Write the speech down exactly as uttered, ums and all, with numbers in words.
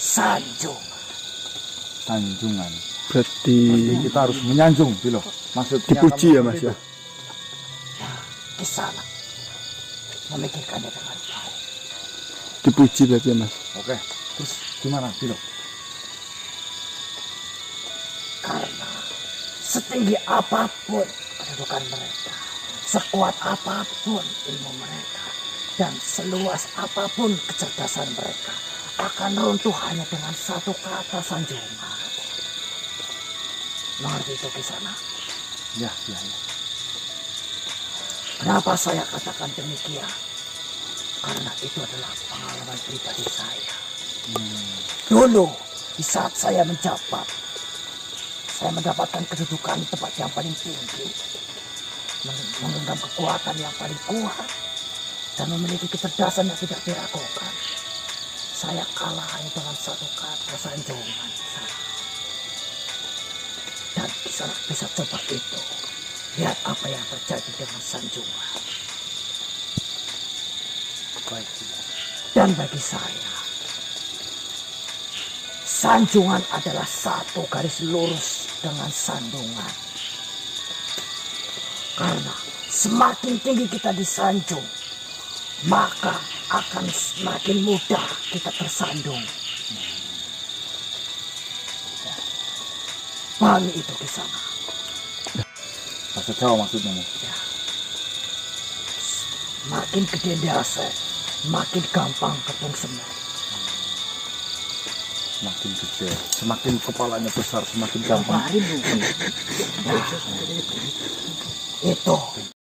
sanjung. Sanjungan. Berarti Berarti kita harus menyanjung, Bilo. Maksudnya dipuji ya, Mas ya. Di sana memikirkannya dengan baik. Dipuji berarti ya, Mas. Oke, terus gimana, Bilo? Karena setinggi apapun kedudukan mereka, sekuat apapun ilmu mereka, dan seluas apapun kecerdasan mereka, akan runtuh hanya dengan satu kata sanjungan. Mengerti itu di sana? Ya, ya, ya. Kenapa saya katakan demikian? Karena itu adalah pengalaman pribadi saya. Hmm. Dulu, di saat saya menjabat, saya mendapatkan kedudukan di tempat yang paling tinggi, menggenggam kekuatan yang paling kuat, dan memiliki kecerdasan yang tidak diragukan. Saya kalah hanya dengan satu kata sanjungan. Dan bisa, bisa coba itu. Lihat apa yang terjadi dengan sanjungan. Baik. Dan bagi saya, sanjungan adalah satu garis lurus dengan sandungan. Karena semakin tinggi kita disanjung, maka akan semakin mudah kita tersandung. Pahami itu di sana. Bahasa Jawa maksudnya, Mas. Ya. Makin gede dasa, makin gampang kepung semen. Semakin gede, semakin kepalanya besar, semakin gampang. Nah, itu